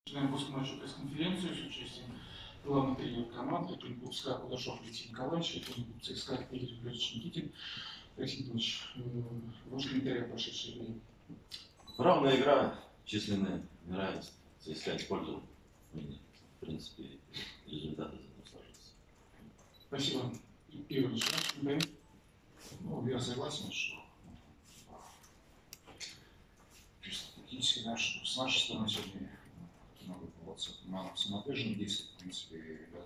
Начинаем постматчевую пресс-конференцию с участием главных тренеров команды, клуб СКА Кудашов Алексей Николаевич, клуб ЦСКА Игорь Григорьевич Никитин. Алексей Николаевич, ваш комментарий о прошедшей игре. Равная игра, численное неравенство. ЦСКА использовал. В принципе, результаты из этого сложились. Спасибо. Игорь Ильич, ваш комментарий? Ну, я согласен, что чисто технически с нашей стороны сегодня много молодцев. Самоотверженных действий, в принципе, ребята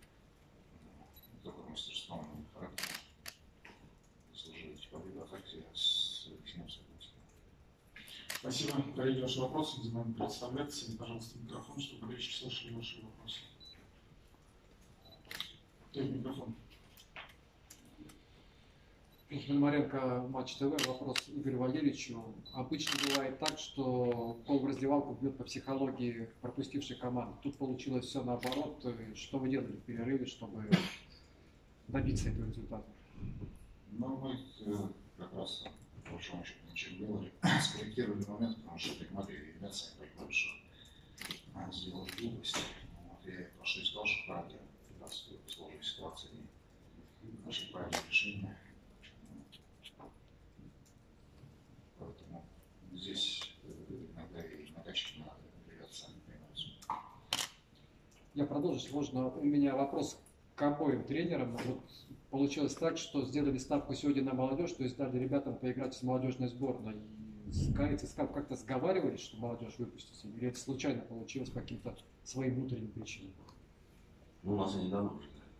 такое мастерством и характером заслужили эти победы, а так я с Алексеем согласен. Спасибо. Коллеги, ваши вопросы, где нам представляться. Пожалуйста, микрофон, чтобы болельщики слышали ваши вопросы. Микрофон. Пономаренко, Матч ТВ. Вопрос Игорю Валерьевичу. Обычно бывает так, что пол в раздевалку бьет по психологии пропустившей команды. Тут получилось все наоборот. Что вы делали в перерыве, чтобы добиться этого результата? Ну, мы как раз по большому счету ничего не делали. Скорректировали момент, потому что так могли ребята сами понимали, что сделали глупость. Я просто и сказал, что правда, в сложной ситуации нашли правильное решение. Поэтому здесь иногда и накачки надо, ребята сами понимают. Я продолжу, если можно. У меня вопрос к обоим тренерам. Вот получилось так, что сделали ставку сегодня на молодежь, то есть дали ребятам поиграть с молодежной сборной. И ЦСКА как-то сговаривались, что молодежь выпустится? Или это случайно получилось по каким-то своим внутренним причинам? Ну, у нас они давно уже играли.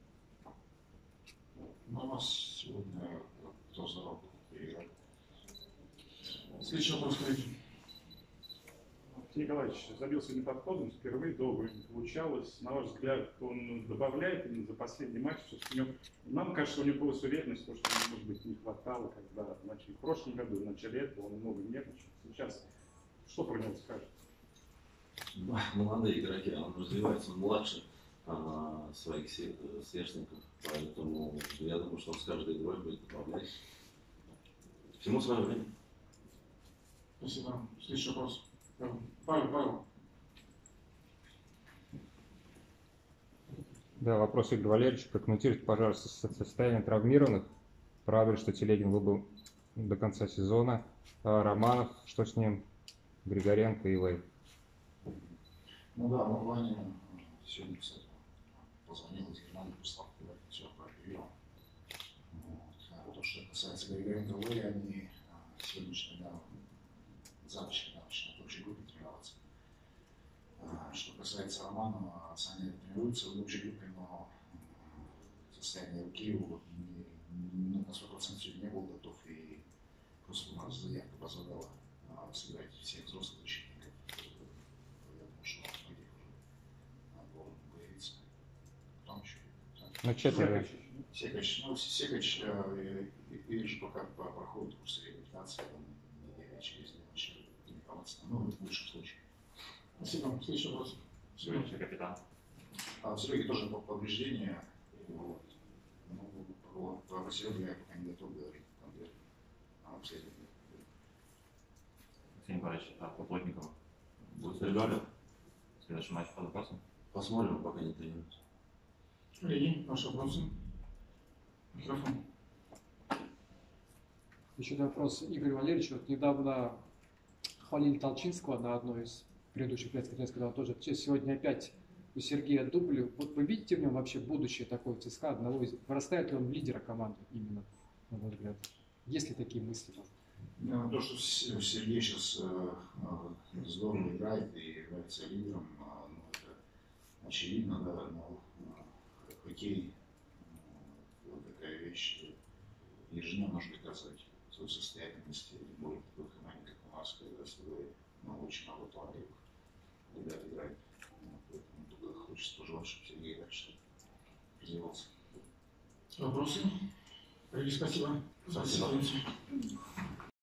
Но у нас сегодня кто здоров переиграли. Следующий вопрос, коллеги. Алексей Николаевич забился неподходом, впервые долго не получалось. На ваш взгляд, он добавляет именно за последний матч? Нам кажется, у него была уверенность, что ему, может быть, не хватало, когда в прошлом году, в начале этого он много нервничал. Сейчас что про него скажете? Молодые игроки, он развивается, он младше своих сверстников, поэтому я думаю, что он с каждой игрой будет добавлять. Всему свое время. Спасибо. Следующий вопрос. Павел. Да, вопрос Игорь Валерьевич. Прокомментируйте, пожалуйста, состояние травмированных. Правда, что Телегин выбыл до конца сезона. Романов, что с ним? Григоренко и Лей. Ну да, Ваня сегодня, кстати, позвонил из Германии, прислал, все проверил. Вот. То, что касается Григоренко и Лей, они сегодняшнего завтрашнего начинают в общей группе тренироваться. Что касается Романова, Саня тренируется в общей группе, но состояние руки его на 100% сегодня не был готов, и просто у нас заявка позволяла сыграть всех взрослых защитников. Я думаю, что многих уже должен появиться. Потом еще. Ну, четверо. Секач или же пока проходит курс реабилитации, через ночь тренироваться. Ну, это в лучшем случае. Спасибо. Следующий вопрос. Сегодня капитан. Сереги тоже повреждения. Вот. Ну, по Василию я пока не готов говорить конкретно. Абсолютно. Алексей Николаевич, по Плотникову будет Регулярно. следующий матч по вопросам? Посмотрим, пока не тренируется. Коллеги, ваши вопросы? Микрофон. Еще один вопрос Игорю Валерьевичу. Вот недавно хвалили Толчинского на одной из предыдущих пресс-конференций, когда он тоже сегодня опять у Сергея дубль. Вот вы видите в нем вообще будущее такого ЦСКА, одного из... Вырастает ли он в лидера команды именно, на ваш взгляд? Есть ли такие мысли? То, что Сергей сейчас здорово играет и является лидером, ну, это очевидно, да, но хоккей вот такая вещь, что ежедневно нужно доказывать свою состоятельность, тем более такой команде, как у нас, когда с тобой очень много талантливых ребят играет. Поэтому только хочется пожелать, чтобы Сергей дальше развивался. Вопросы? Коллеги, спасибо. Спасибо.